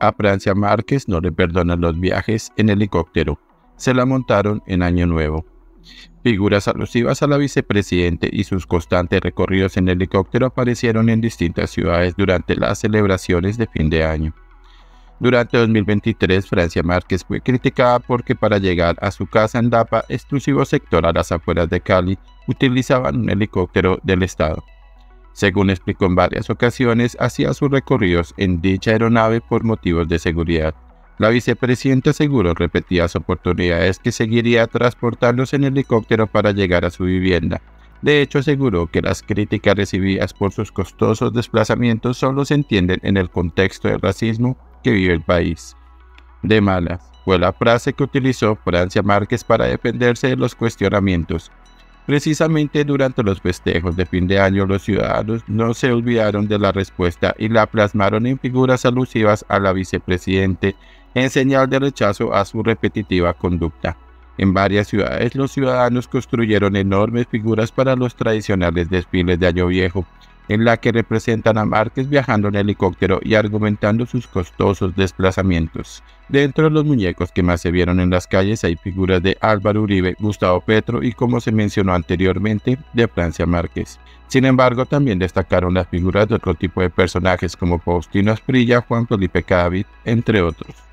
A Francia Márquez no le perdonan los viajes en helicóptero. Se la montaron en Año Nuevo. Figuras alusivas a la vicepresidente y sus constantes recorridos en helicóptero aparecieron en distintas ciudades durante las celebraciones de fin de año. Durante 2023, Francia Márquez fue criticada porque para llegar a su casa en Lapa, exclusivo sector a las afueras de Cali, utilizaban un helicóptero del Estado. Según explicó en varias ocasiones, hacía sus recorridos en dicha aeronave por motivos de seguridad. La vicepresidenta aseguró en repetidas oportunidades que seguiría transportándose en helicóptero para llegar a su vivienda. De hecho, aseguró que las críticas recibidas por sus costosos desplazamientos solo se entienden en el contexto del racismo que vive el país. De malas, fue la frase que utilizó Francia Márquez para defenderse de los cuestionamientos. Precisamente durante los festejos de fin de año, los ciudadanos no se olvidaron de la respuesta y la plasmaron en figuras alusivas a la vicepresidente en señal de rechazo a su repetitiva conducta. En varias ciudades, los ciudadanos construyeron enormes figuras para los tradicionales desfiles de Año Viejo, en la que representan a Márquez viajando en helicóptero y argumentando sus costosos desplazamientos. Dentro de los muñecos que más se vieron en las calles hay figuras de Álvaro Uribe, Gustavo Petro y, como se mencionó anteriormente, de Francia Márquez. Sin embargo, también destacaron las figuras de otro tipo de personajes como Faustino Asprilla, Juan Felipe Cadavid, entre otros.